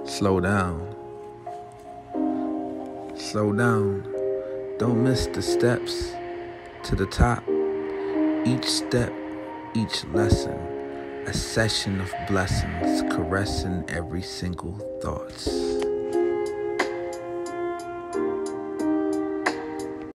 Slow down. Slow down. Don't miss the steps to the top. Each step, each lesson, a session of blessings caressing every single thoughts.